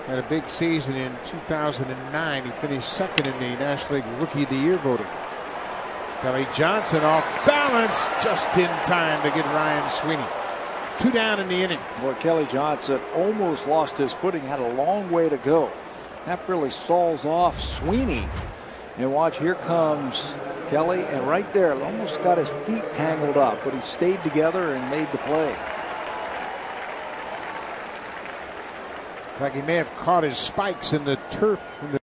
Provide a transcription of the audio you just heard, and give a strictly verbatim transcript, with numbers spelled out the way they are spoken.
Had a big season in two thousand nine. He finished second in the National League Rookie of the Year voting. Kelly Johnson off balance just in time to get Ryan Sweeney. Two down in the inning. Boy, Kelly Johnson almost lost his footing, had a long way to go. That really saw's off Sweeney. And watch, here comes Kelly, and right there, almost got his feet tangled up, but he stayed together and made the play. In fact, he may have caught his spikes in the turf. In the